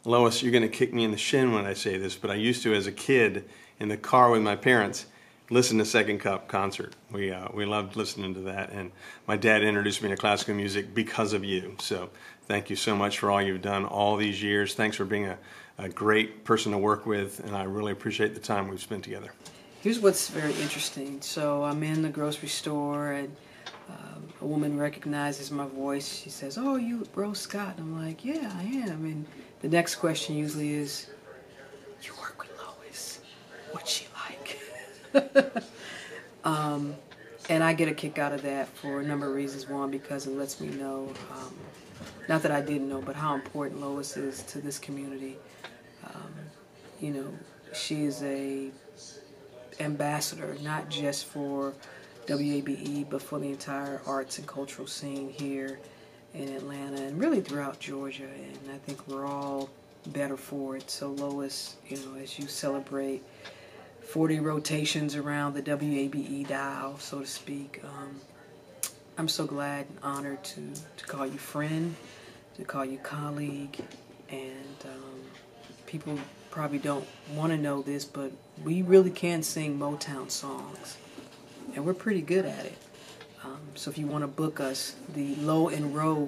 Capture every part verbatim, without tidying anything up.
Lois, you're going to kick me in the shin when I say this, but I used to, as a kid, in the car with my parents, listen to Second Cup concert. We uh, we loved listening to that, and my dad introduced me to classical music because of you. So thank you so much for all you've done all these years. Thanks for being a, a great person to work with, and I really appreciate the time we've spent together. Here's what's very interesting. So I'm in the grocery store, and um, a woman recognizes my voice. She says, "Oh, you Rose Scott?" And I'm like, "Yeah, I am." And the next question usually is, "You work with Lois? What's she like?" um, and I get a kick out of that for a number of reasons. One, because it lets me know, um, not that I didn't know, but how important Lois is to this community. Um, you know, she is a ambassador, not just for W A B E, but for the entire arts and cultural scene here in Atlanta and really throughout Georgia. And I think we're all better for it. So Lois, you know, as you celebrate forty rotations around the W A B E dial, so to speak, um, I'm so glad and honored to, to call you friend, to call you colleague, and um, people probably don't want to know this, but we really can sing Motown songs, and we're pretty good at it. Um, so if you want to book us, the Low and Row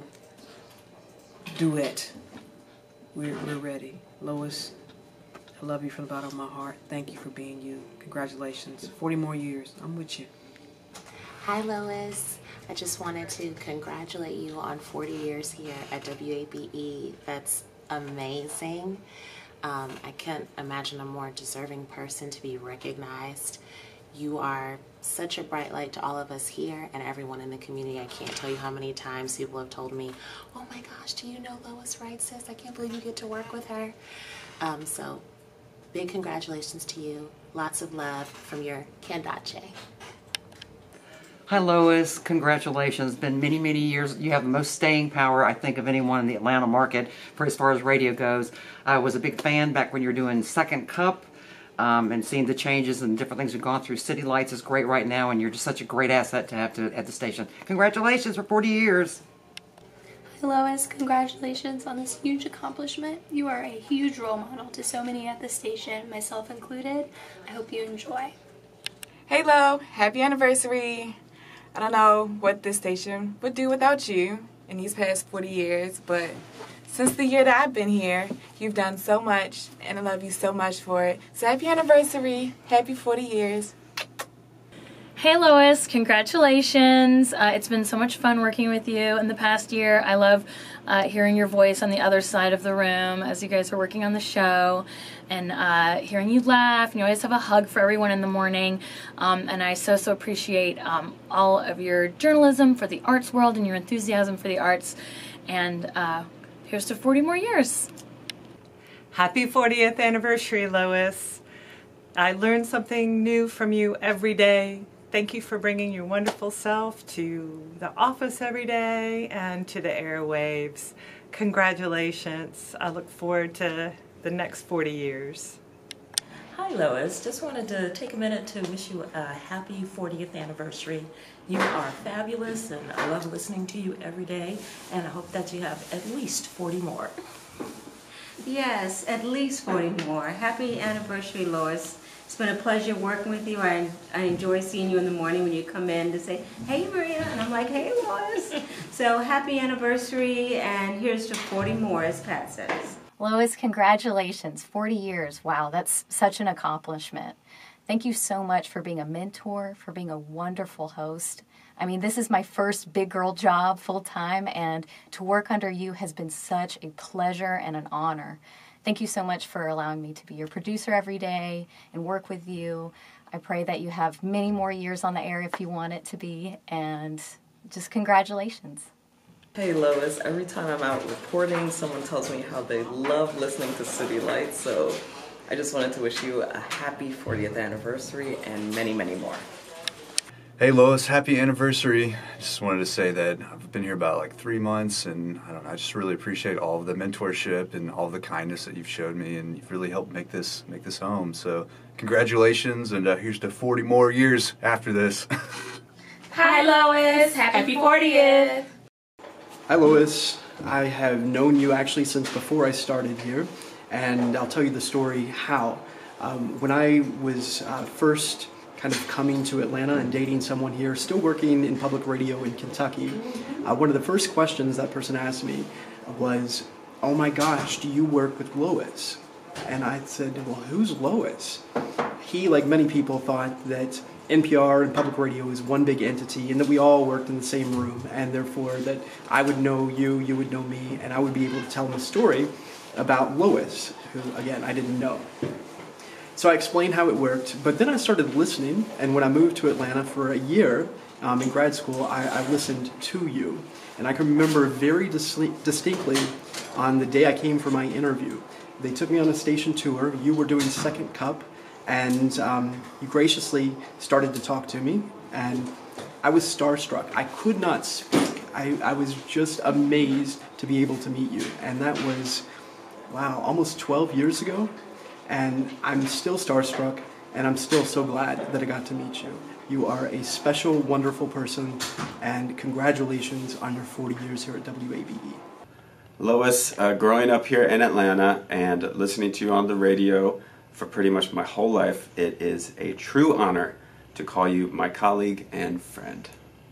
duet, we're, we're ready. Lois, I love you from the bottom of my heart. Thank you for being you. Congratulations. forty more years. I'm with you. Hi, Lois. I just wanted to congratulate you on forty years here at W A B E. That's amazing. Um, I can't imagine a more deserving person to be recognized. You are such a bright light to all of us here and everyone in the community. I can't tell you how many times people have told me, "Oh my gosh, do you know Lois Wright, sis? I can't believe you get to work with her." Um, so big congratulations to you. Lots of love from your Candace. Hi, Lois. Congratulations. It's been many, many years. You have the most staying power, I think, of anyone in the Atlanta market for as far as radio goes. I was a big fan back when you were doing Second Cup, um, and seeing the changes and different things you've gone through. City Lights is great right now, and you're just such a great asset to have to at the station. Congratulations for forty years. Hi, Lois. Congratulations on this huge accomplishment. You are a huge role model to so many at the station, myself included. I hope you enjoy. Hey, Lo. Happy anniversary. I don't know what this station would do without you in these past forty years, but since the year that I've been here, you've done so much, and I love you so much for it. So happy anniversary. Happy forty years. Hey Lois, congratulations. Uh, it's been so much fun working with you in the past year. I love uh, hearing your voice on the other side of the room as you guys are working on the show, and uh, hearing you laugh. And you always have a hug for everyone in the morning. Um, and I so, so appreciate um, all of your journalism for the arts world and your enthusiasm for the arts. And uh, here's to forty more years. Happy fortieth anniversary, Lois. I learn something new from you every day. Thank you for bringing your wonderful self to the office every day and to the airwaves. Congratulations. I look forward to the next forty years. Hi Lois, just wanted to take a minute to wish you a happy fortieth anniversary. You are fabulous and I love listening to you every day, and I hope that you have at least forty more. Yes, at least forty more. Happy anniversary, Lois. It's been a pleasure working with you. I, I enjoy seeing you in the morning when you come in to say, "Hey Maria," and I'm like, "Hey Lois." So happy anniversary, and here's to forty more, as Pat says. Lois, congratulations, forty years. Wow, that's such an accomplishment. Thank you so much for being a mentor, for being a wonderful host. I mean, this is my first big girl job full-time, and to work under you has been such a pleasure and an honor. Thank you so much for allowing me to be your producer every day and work with you. I pray that you have many more years on the air if you want it to be, and just congratulations. Hey Lois, every time I'm out reporting, someone tells me how they love listening to City Lights, so I just wanted to wish you a happy fortieth anniversary and many, many more. Hey Lois, happy anniversary. Just wanted to say that I've been here about like three months and I don't know, I just really appreciate all of the mentorship and all of the kindness that you've showed me, and you've really helped make this make this home. So congratulations, and uh, here's to forty more years after this. Hi Lois, happy fortieth. Hi Lois, I have known you actually since before I started here, and I'll tell you the story how. Um, when I was uh, first kind of coming to Atlanta and dating someone here, still working in public radio in Kentucky, uh, one of the first questions that person asked me was, "Oh my gosh, do you work with Lois?" And I said, "Well, who's Lois?" He, like many people, thought that N P R and public radio is one big entity and that we all worked in the same room, and therefore that I would know you, you would know me, and I would be able to tell him a story about Lois, who, again, I didn't know. So I explained how it worked, but then I started listening, and when I moved to Atlanta for a year um, in grad school, I, I listened to you. And I can remember very dis- distinctly on the day I came for my interview. They took me on a station tour. You were doing Second Cup, and um, you graciously started to talk to me, and I was starstruck. I could not speak. I, I was just amazed to be able to meet you, and that was, wow, almost twelve years ago, and I'm still starstruck, and I'm still so glad that I got to meet you. You are a special, wonderful person, and congratulations on your forty years here at W A B E. Lois, uh, growing up here in Atlanta and listening to you on the radio for pretty much my whole life, it is a true honor to call you my colleague and friend.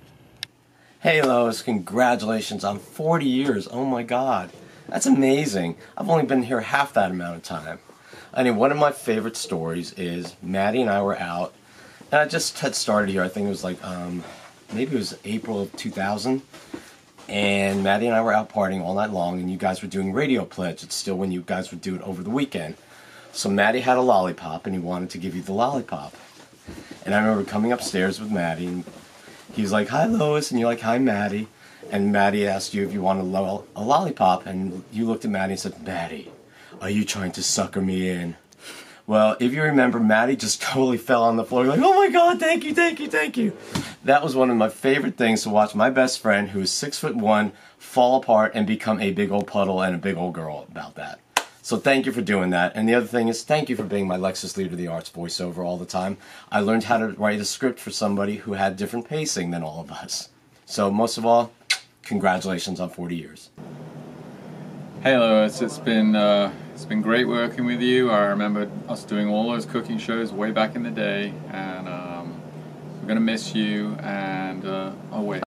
Hey Lois, congratulations on forty years. Oh my God, that's amazing. I've only been here half that amount of time. I mean, one of my favorite stories is Maddie and I were out, and I just had started here. I think it was like, um, maybe it was April of two thousand, and Maddie and I were out partying all night long, and you guys were doing Radio Pledge. It's still when you guys would do it over the weekend. So Maddie had a lollipop, and he wanted to give you the lollipop. And I remember coming upstairs with Maddie, and he was like, "Hi, Lois," and you're like, "Hi, Maddie." And Maddie asked you if you wanted a, lo- a lollipop, and you looked at Maddie and said, "Maddie, are you trying to sucker me in?" Well, if you remember, Maddie just totally fell on the floor, like, "Oh my God, thank you, thank you, thank you." That was one of my favorite things, to watch my best friend, who is six foot one, fall apart and become a big old puddle and a big old girl about that. So thank you for doing that. And the other thing is, thank you for being my Lexus Leader of the Arts voiceover all the time. I learned how to write a script for somebody who had different pacing than all of us. So most of all, congratulations on forty years. Hey Lois, it's been uh, it's been great working with you. I remember us doing all those cooking shows way back in the day, and um, we're gonna miss you. And uh, oh wait.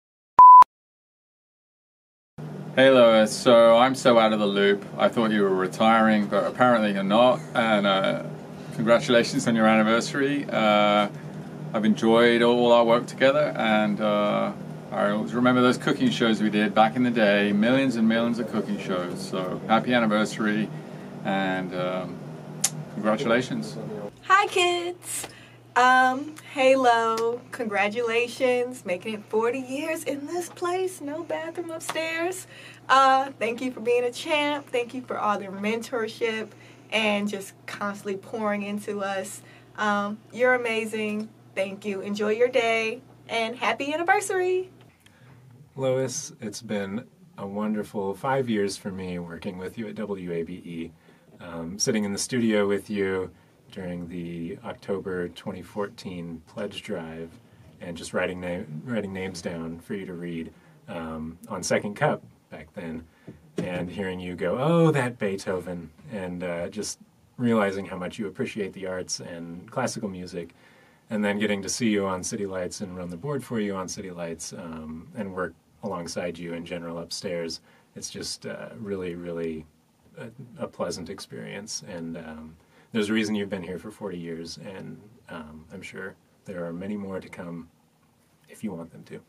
Hey Lois, so I'm so out of the loop. I thought you were retiring, but apparently you're not. And uh, congratulations on your anniversary. Uh, I've enjoyed all our work together, and uh, I always remember those cooking shows we did back in the day. Millions and millions of cooking shows. So happy anniversary, and um, congratulations. Hi kids! Um, Halo, congratulations, making it forty years in this place, no bathroom upstairs. Uh, thank you for being a champ, thank you for all the mentorship and just constantly pouring into us. Um, you're amazing, thank you, enjoy your day, and happy anniversary! Lois, it's been a wonderful five years for me working with you at W A B E, um, sitting in the studio with you during the October twenty fourteen pledge drive, and just writing na- writing names down for you to read um, on Second Cup back then, and hearing you go, "Oh, that Beethoven," and uh, just realizing how much you appreciate the arts and classical music, and then getting to see you on City Lights and run the board for you on City Lights, um, and work alongside you in general upstairs. It's just uh, really, really a, a pleasant experience, and um, there's a reason you've been here for forty years, and um, I'm sure there are many more to come if you want them to.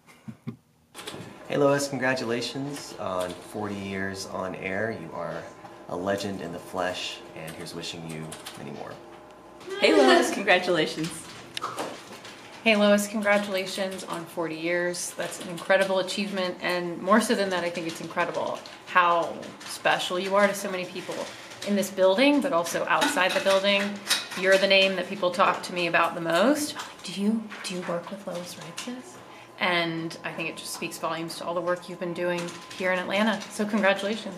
Hey Lois, congratulations on forty years on air. You are a legend in the flesh, and here's wishing you many more. Hey Lois, congratulations. Hey Lois, congratulations on forty years. That's an incredible achievement, and more so than that, I think it's incredible how special you are to so many people in this building, but also outside the building. You're the name that people talk to me about the most. Do you do you work with Lois Reitzes? And I think it just speaks volumes to all the work you've been doing here in Atlanta. So congratulations.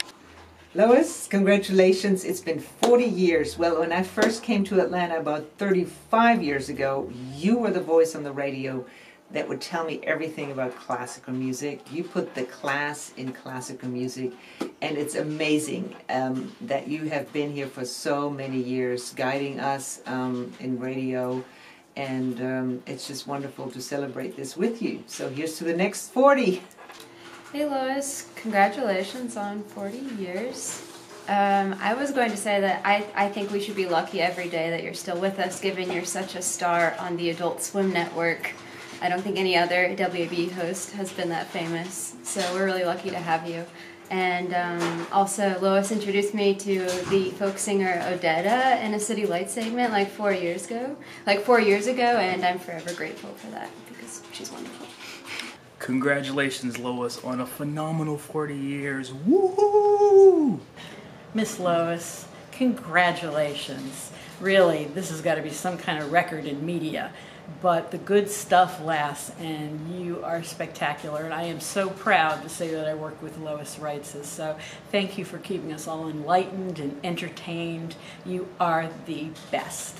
Lois, congratulations. It's been forty years. Well, when I first came to Atlanta about thirty-five years ago, you were the voice on the radio that would tell me everything about classical music. You put the class in classical music, and it's amazing um, that you have been here for so many years, guiding us um, in radio, and um, it's just wonderful to celebrate this with you. So here's to the next forty. Hey Lois, congratulations on forty years. Um, I was going to say that I, I think we should be lucky every day that you're still with us, given you're such a star on the Adult Swim Network. I don't think any other W A B E host has been that famous, so we're really lucky to have you. And um, also, Lois introduced me to the folk singer Odetta in a City Lights segment like four years ago, like four years ago, and I'm forever grateful for that because she's wonderful. Congratulations, Lois, on a phenomenal forty years. Woohoo! Miss Lois, congratulations. Really, this has got to be some kind of record in media. But the good stuff lasts, and you are spectacular. And I am so proud to say that I work with Lois Reitzes. So thank you for keeping us all enlightened and entertained. You are the best.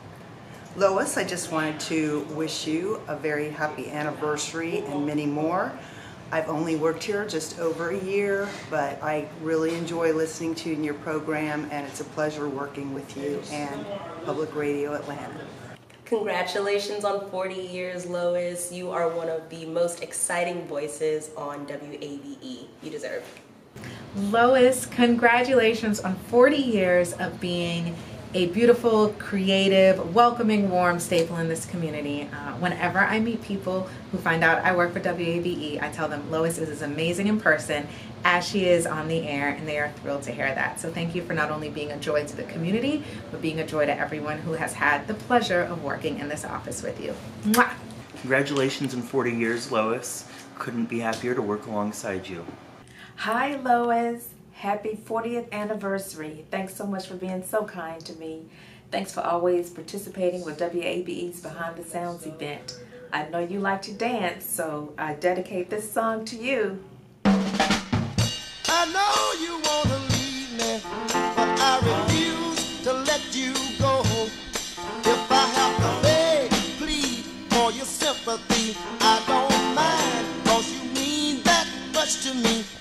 Lois, I just wanted to wish you a very happy anniversary and many more. I've only worked here just over a year, but I really enjoy listening to you in your program, and it's a pleasure working with you and Public Radio Atlanta. Congratulations on forty years, Lois. You are one of the most exciting voices on W A B E. You deserve it. Lois, congratulations on forty years of being a beautiful, creative, welcoming, warm staple in this community. Uh, whenever I meet people who find out I work for W A B E, I tell them Lois is as amazing in person as she is on the air, and they are thrilled to hear that. So thank you for not only being a joy to the community, but being a joy to everyone who has had the pleasure of working in this office with you. Mwah! Congratulations on forty years, Lois. Couldn't be happier to work alongside you. Hi, Lois. Happy fortieth anniversary. Thanks so much for being so kind to me. Thanks for always participating with W A B E's Behind the Sounds event. I know you like to dance, so I dedicate this song to you. I know you want to leave me, but I refuse to let you go. If I have to beg, plead for your sympathy, I don't mind, 'cause you mean that much to me.